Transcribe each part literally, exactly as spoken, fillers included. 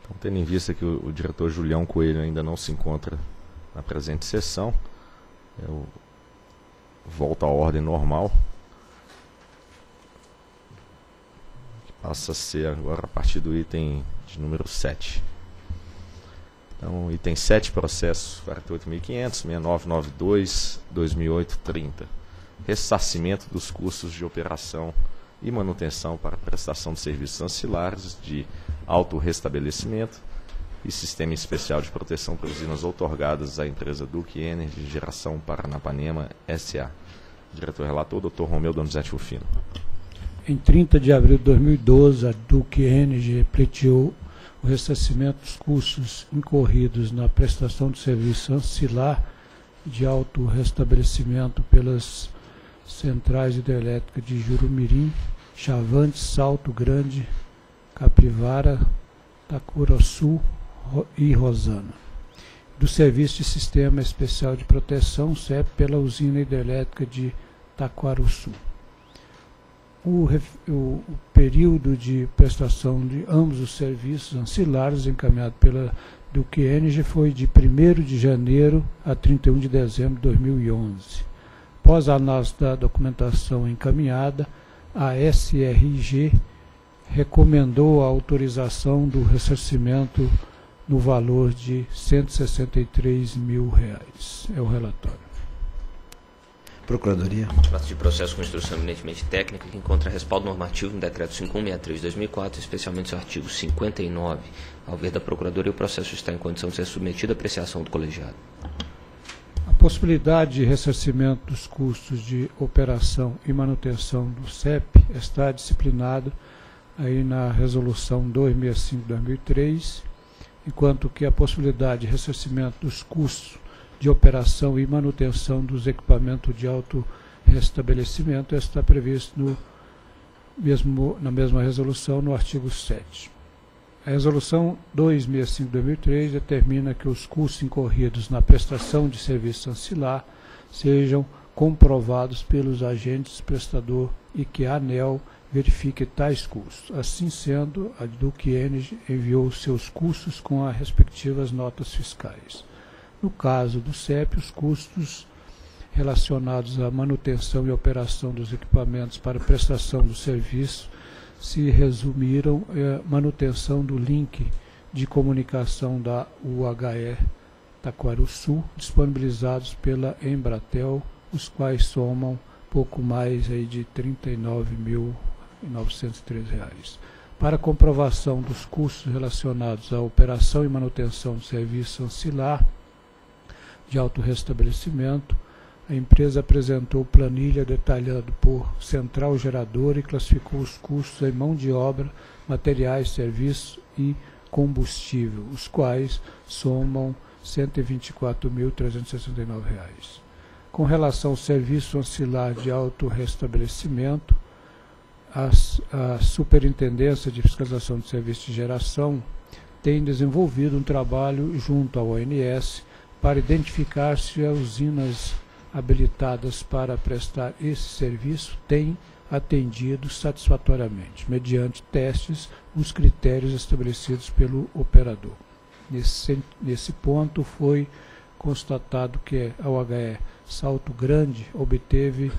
Então, tendo em vista que o, o diretor Julião Coelho ainda não se encontra na presente sessão, eu volto à ordem normal, que passa a ser agora a partir do item de número sete. Então, item sete, processo quarenta e oito mil e quinhentos, sessenta e nove noventa e dois, dois mil e oito, trinta. Ressarcimento dos custos de operação e manutenção para prestação de serviços ancilares de autorrestabelecimento e sistema especial de proteção para usinas outorgadas à empresa Duke Energy Geração Paranapanema S A Diretor relator, doutor Romeu Donizete Rufino. Em trinta de abril de dois mil e doze, a Duke Energy pleiteou o ressarcimento dos custos incorridos na prestação de serviço ancilar de autorrestabelecimento pelas centrais hidrelétricas de Jurumirim, Chavantes, Salto Grande, Capivara, Taquaraçu e Rosana. Do Serviço de Sistema Especial de Proteção, S E P, pela usina hidrelétrica de Taquaraçu. O, o, o período de prestação de ambos os serviços ancilares encaminhado pela Duke Energy foi de primeiro de janeiro a trinta e um de dezembro de dois mil e onze. Após a análise da documentação encaminhada, a S R G recomendou a autorização do ressarcimento no valor de cento e sessenta e três mil reais. É o relatório. Procuradoria. Trata de processo com instrução eminentemente técnica que encontra respaldo normativo no decreto cinco mil cento e sessenta e três de dois mil e quatro, especialmente seu artigo cinquenta e nove. Ao ver da Procuradoria, o processo está em condição de ser submetido à apreciação do colegiado. A possibilidade de ressarcimento dos custos de operação e manutenção do S E P está disciplinado aí na Resolução duzentos e sessenta e cinco de dois mil e três, enquanto que a possibilidade de ressarcimento dos custos de operação e manutenção dos equipamentos de autorrestabelecimento está previsto no mesmo, na mesma resolução, no artigo sete. A Resolução duzentos e sessenta e cinco de dois mil e três determina que os custos incorridos na prestação de serviço ancilar sejam comprovados pelos agentes prestador e que a ANEEL verifique tais custos. Assim sendo, a Duke Energy enviou seus custos com as respectivas notas fiscais. No caso do S E P, os custos relacionados à manutenção e operação dos equipamentos para prestação do serviço se resumiram à manutenção do link de comunicação da U H E Taquaraçu, disponibilizados pela Embratel, os quais somam pouco mais aí de trinta e nove mil novecentos e treze reais. Para comprovação dos custos relacionados à operação e manutenção do serviço ancilar de autorrestabelecimento, a empresa apresentou planilha detalhando por central geradora e classificou os custos em mão de obra, materiais, serviços e combustível, os quais somam cento e vinte e quatro mil trezentos e sessenta e nove reais. Com relação ao serviço ancilar de autorrestabelecimento, a, a Superintendência de Fiscalização de Serviços de Geração tem desenvolvido um trabalho junto ao O N S para identificar se as usinas habilitadas para prestar esse serviço têm atendido satisfatoriamente, mediante testes, os critérios estabelecidos pelo operador. Nesse, nesse ponto, foi constatado que a U H E Salto Grande obteve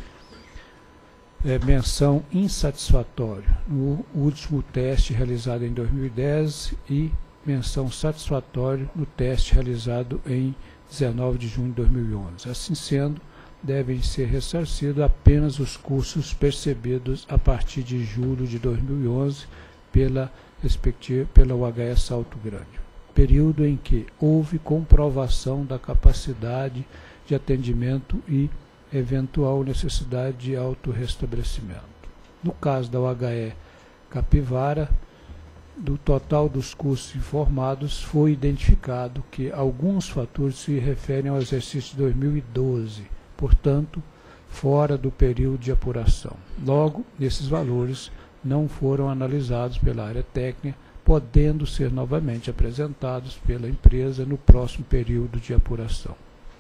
é, menção insatisfatória no último teste realizado em dois mil e dez e menção satisfatória no teste realizado em dezenove de junho de dois mil e onze. Assim sendo, devem ser ressarcidos apenas os custos percebidos a partir de julho de dois mil e onze pela, respectiva, pela U H E Salto Grande, período em que houve comprovação da capacidade de atendimento e eventual necessidade de autorrestabelecimento. No caso da U H E Capivara, do total dos custos informados, foi identificado que alguns fatores se referem ao exercício de dois mil e doze, portanto, fora do período de apuração. Logo, esses valores não foram analisados pela área técnica, podendo ser novamente apresentados pela empresa no próximo período de apuração.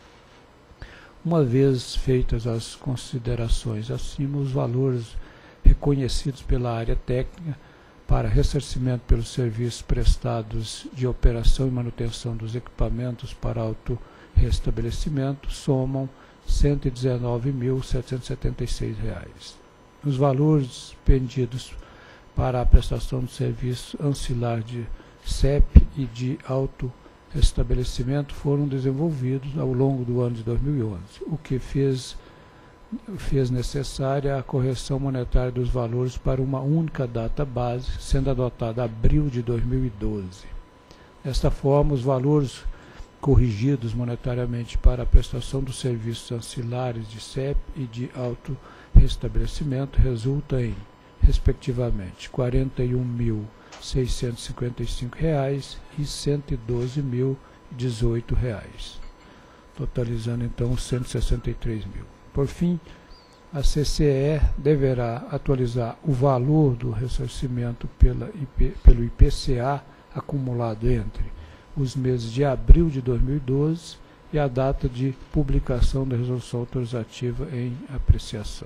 Uma vez feitas as considerações acima, os valores reconhecidos pela área técnica para ressarcimento pelos serviços prestados de operação e manutenção dos equipamentos para autorrestabelecimento somam cento e dezenove mil, setecentos e setenta e seis reais. Os valores pendidos para a prestação de serviço ancilar de S E P e de autorrestabelecimento foram desenvolvidos ao longo do ano de dois mil e onze, o que fez, fez necessária a correção monetária dos valores para uma única data base, sendo adotada abril de dois mil e doze. Desta forma, os valores corrigidos monetariamente para a prestação dos serviços ancilares de S E P e de autorrestabelecimento resulta em, respectivamente, quarenta e um mil, seiscentos e cinquenta e cinco reais e cento e doze mil e dezoito reais, totalizando então cento e sessenta e três mil. Por fim, a C C E deverá atualizar o valor do ressarcimento pela I P, pelo I P C A acumulado entre os meses de abril de dois mil e doze e a data de publicação da resolução autorizativa em apreciação.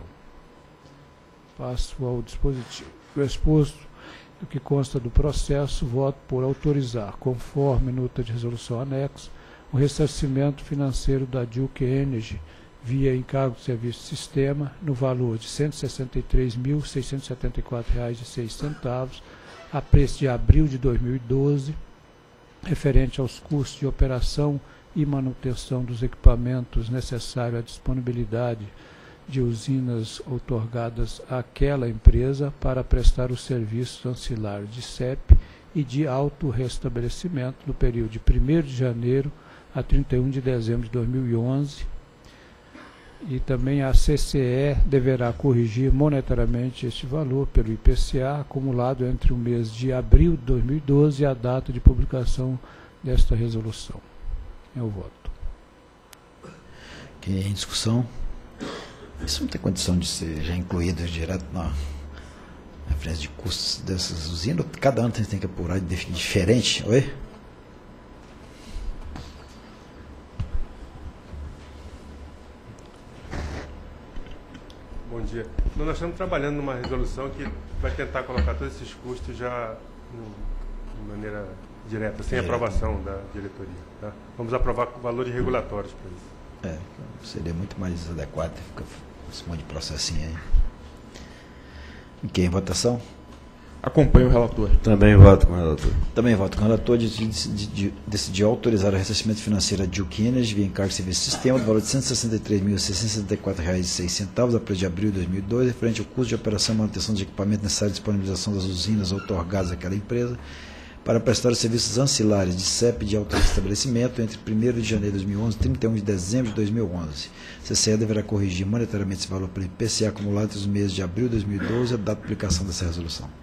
Passo ao dispositivo. O exposto do que consta do processo, voto por autorizar, conforme nota de resolução anexa, o ressarcimento financeiro da Duke Energy via encargo de serviço de sistema no valor de cento e sessenta e três mil, seiscentos e setenta e quatro reais e seis centavos a preço de abril de dois mil e doze, referente aos custos de operação e manutenção dos equipamentos necessários à disponibilidade de usinas outorgadas àquela empresa para prestar os serviços ancilares de S E P e de autorrestabelecimento no período de primeiro de janeiro a trinta e um de dezembro de dois mil e onze. E também a C C E deverá corrigir monetariamente este valor pelo I P C A acumulado entre o mês de abril de dois mil e doze e a data de publicação desta resolução. É o voto. Ok, em discussão. Isso não tem condição de ser já incluído direto na referência de custos dessas usinas? Cada ano a gente tem que apurar de definir diferente, oi? Bom dia. Nós estamos trabalhando numa resolução que vai tentar colocar todos esses custos já de maneira direta, sem Direto. aprovação da diretoria. Tá? Vamos aprovar valores regulatórios para isso. É, seria muito mais adequado ficar esse monte de processinho aí. Ok, em votação? Acompanho o relator. Também voto com o relator. Também voto com o relator. Decidiu autorizar o ressarcimento financeiro da Duke Energy via encargo de serviço de sistema do valor de cento e sessenta e três mil, seiscentos e sessenta e quatro reais e seis centavos a preço de abril de dois mil e doze, referente ao custo de operação e manutenção de equipamento necessário à disponibilização das usinas outorgadas àquela empresa para prestar os serviços ancilares de S E P e de autorrestabelecimento entre primeiro de janeiro de dois mil e onze e trinta e um de dezembro de dois mil e onze. A C C E deverá corrigir monetariamente esse valor pelo I P C A acumulado entre os meses de abril de dois mil e doze e a data de publicação dessa resolução.